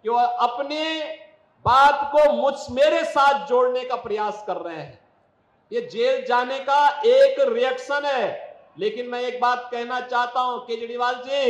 कि वह अपनी बात को मेरे साथ जोड़ने का प्रयास कर रहे हैं। ये जेल जाने का एक रिएक्शन है। लेकिन मैं एक बात कहना चाहता हूं केजरीवाल जी,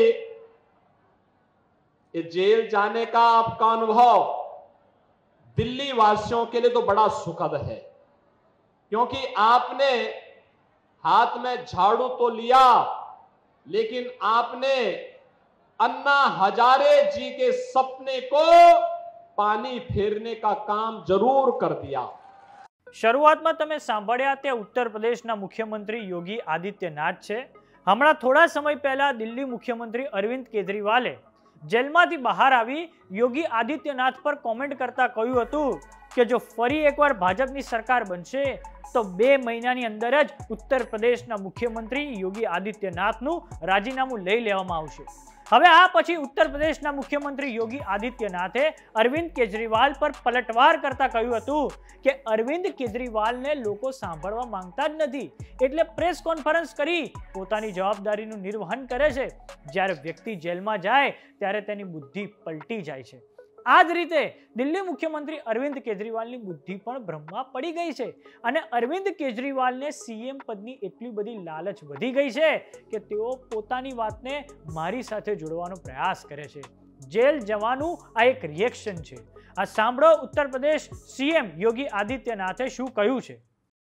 ये जेल जाने का आपका अनुभव दिल्ली वासियों के लिए तो बड़ा सुखद है, क्योंकि आपने हाथ में झाड़ू तो लिया, लेकिन आपने अन्ना हजारे जी के सपने को पानी फेरने का काम जरूर कर दिया। शुरुआत में तमे सांभळ्या ते उत्तर प्रदेशना मुख्यमंत्री योगी आदित्यनाथ छे। हमणां थोड़ा समय पहला दिल्ली मुख्यमंत्री अरविंद केजरीवाले जेलमांथी बहार आवी योगी आदित्यनाथ पर कॉमेंट करता कह्युं हतुं कि जो फरी एकवार भाजपनी सरकार बनशे तो 2 महीनानी अंदर ज उत्तर प्रदेशना मुख्यमंत्री योगी आदित्यनाथनुं राजीनामું लई लेवामां आवशे। हवे आ पछी उत्तर प्रदेशना मुख्यमंत्री योगी आदित्यनाथे अरविंद केजरीवाल पर पलटवार करता कह्युं हतुं कि अरविंद केजरीवालने लोको सांभळवा मांगता ज नथी, एटले प्रेस कॉन्फरन्स करी पोतानी जवाबदारीनुं निर्वहन करे छे। ज्यारे व्यक्ति जेलमां जाय त्यारे तेनी बुद्धि पलटी जाय छे। आ ज रीते दिल्ली मुख्यमंत्री अरविंद केजरीवालनी बुद्धि पण भ्रममां पड़ी गई छे अने अरविंद केजरीवालने सीएम पदनी एटली बधी लालच वधी गई छे कि तेओ पोतानी वातने मारी साथे जोड़वानो प्रयास करे छे। जेल जवानुं आ एक रिएक्शन छे। आ सांभळो उत्तर प्रदेश सीएम योगी आदित्यनाथे शुं कह्युं छे।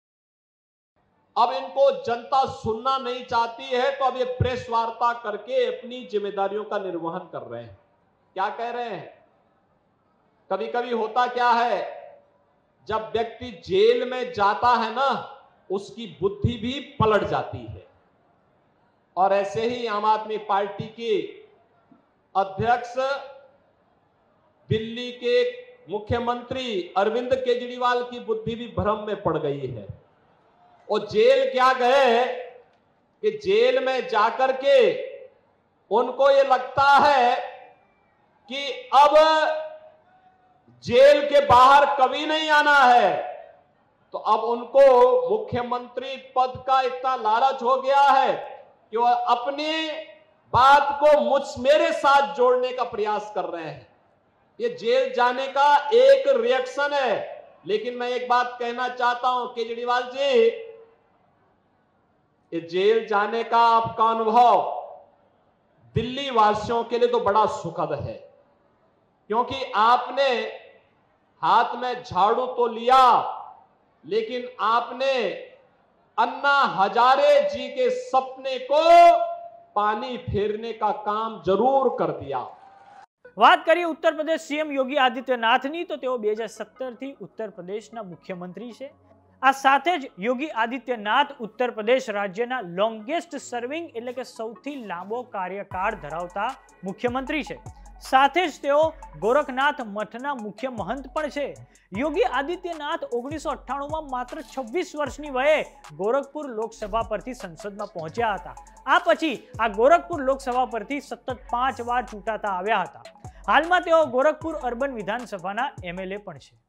अब इनको जनता सुनना नहीं चाहती है, तो अब ये प्रेस वार्ता करके अपनी जिम्मेदारियों का निर्वहन कर रहे हैं। क्या कह रहे हैं? कभी कभी होता क्या है, जब व्यक्ति जेल में जाता है ना, उसकी बुद्धि भी पलट जाती है। और ऐसे ही आम आदमी पार्टी के अध्यक्ष दिल्ली के मुख्यमंत्री अरविंद केजरीवाल की बुद्धि भी भ्रम में पड़ गई है। और जेल क्या गए कि जेल में जाकर के उनको ये लगता है कि अब जेल के बाहर कभी नहीं आना है, तो अब उनको मुख्यमंत्री पद का इतना लालच हो गया है कि वह अपनी बात को मेरे साथ जोड़ने का प्रयास कर रहे हैं। ये जेल जाने का एक रिएक्शन है। लेकिन मैं एक बात कहना चाहता हूं केजरीवाल जी, ये जेल जाने का आपका अनुभव दिल्ली वासियों के लिए तो बड़ा सुखद है, क्योंकि आपने हाथ में झाड़ू तो लिया, लेकिन आपने अन्ना हजारे जी के सपने को पानी फेरने का काम जरूर कर दिया। बात करिए उत्तर प्रदेश सीएम योगी आदित्यनाथनी, तो तेओ 2017 थी उत्तर प्रदेशना मुख्यमंत्री छे। आ साथे ज योगी आदित्यनाथ उत्तर प्रदेश राज्यना लॉन्गेस्ट सर्विंग એટલે કે સૌથી લાંબો કાર્યકાળ ધરાવતા મુખ્યમંત્રી છે। સાથે જ તેઓ ગોરખનાથ મઠના મુખ્ય મહંત પણ છે। યોગી આદિત્યનાથ 1998 માં માત્ર 26 વર્ષની વયે ગોરખપુર લોકસભા પરથી સંસદમાં પહોંચ્યા હતા। આ પછી આ ગોરખપુર લોકસભા પરથી સતત 5 વાર ચૂંટાતા આવ્યા હતા। હાલમાં તેઓ ગોરખપુર અર્બન વિધાનસભાના એમએલએ પણ છે।